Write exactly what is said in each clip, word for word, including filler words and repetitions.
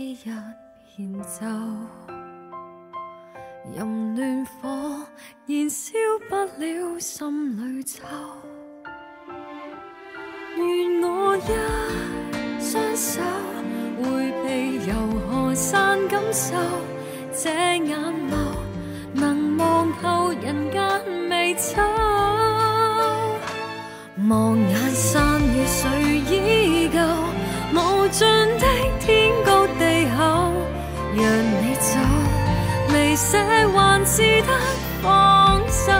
一片舟，任暖火燃烧不了心里秋。願我一雙手迴避由河山感受，這眼眸能望透人間美醜。望眼山與水依舊，無盡的天高地厚。讓你走，未捨還是得放手。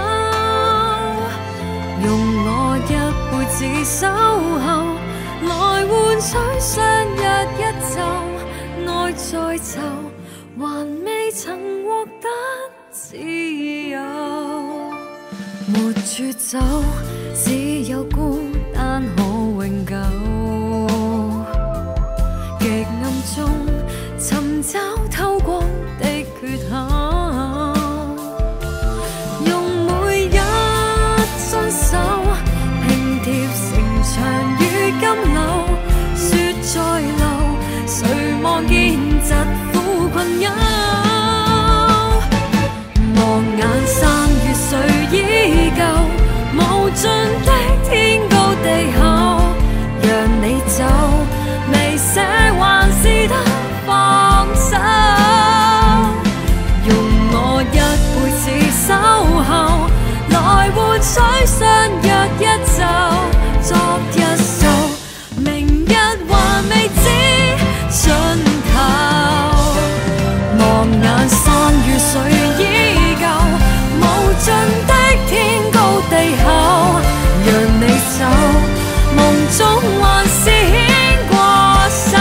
用我一輩子守候，來換取相約一晝。愛在就，還未曾獲得自由。沒絕走，只有孤單可永久。極暗中尋找偷光的缺口，用每一雙手拼貼城牆與金縷。雪在流，誰望見疾苦困憂？望眼山與水依舊，無盡的天高地厚。讓你走，未捨還是得放手。用我一輩子守候，來換取相約一晝。昨日數，明日還未知盡頭。望眼山與水依舊，無盡的天高地厚。讓你走，夢中還是牽過手。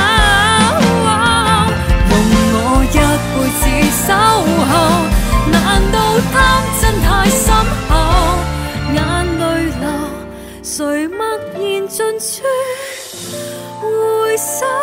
用我一輩子守候，難道貪嗔太深厚？眼淚流，誰默然盡處回首？